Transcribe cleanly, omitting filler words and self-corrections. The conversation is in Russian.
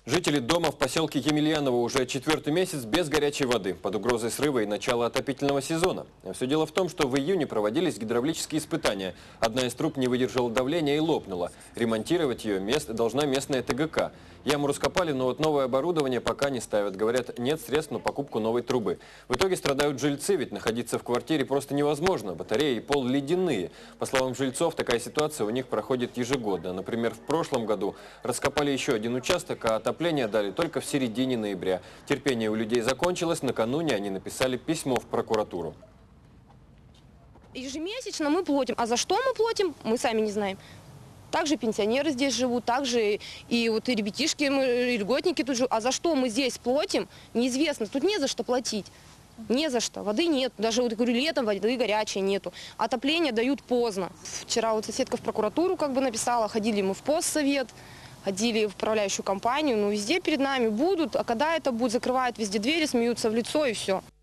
Жители дома в поселке Емельяново уже 4-й месяц без горячей воды, под угрозой срыва и начала отопительного сезона. Все дело в том, что в июне проводились гидравлические испытания. Одна из труб не выдержала давления и лопнула. Ремонтировать ее должна местная ТГК. Яму раскопали, но вот новое оборудование пока не ставят. Говорят, нет средств на покупку новой трубы. В итоге страдают жильцы, ведь находиться в квартире просто невозможно. Батареи и пол ледяные. По словам жильцов, такая ситуация у них проходит ежегодно. Например, в прошлом году раскопали еще один участок, а отопление дали только в середине ноября. Терпение у людей закончилось. Накануне они написали письмо в прокуратуру. Ежемесячно мы платим. А за что мы платим, мы сами не знаем. Также пенсионеры здесь живут, также и вот и ребятишки, и льготники тут живут. А за что мы здесь платим, неизвестно. Тут не за что платить. Не за что. Воды нет. Даже, вот, говорю, летом воды горячей нету. Отопление дают поздно. Вчера вот соседка в прокуратуру написала, ходили мы в постсовет, ходили в управляющую компанию. Ну, везде перед нами будут. А когда это будет, закрывают везде двери, смеются в лицо и все.